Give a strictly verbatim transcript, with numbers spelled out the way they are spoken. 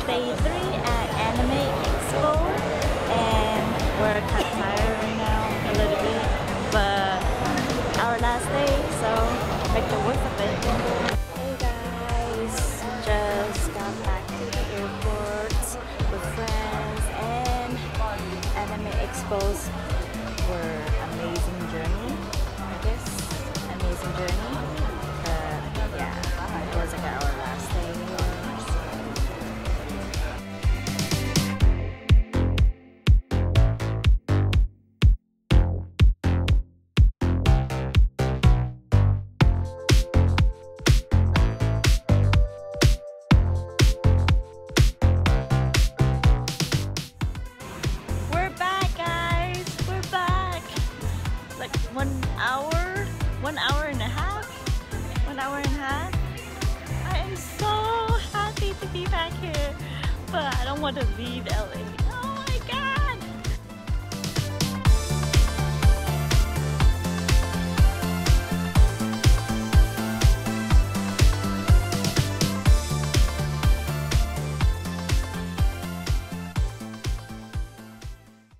day three at AnimeExpo, and we're kind of tired right now a little bit, but our last day, so make the worst of it. Hey guys, just got back to the airport with friends, and AnimeExpos were amazing journey, I guess, amazing journey. But yeah, it was like our last day here. One hour, one hour and a half, one hour and a half. I am so happy to be back here, but I don't want to leave L A.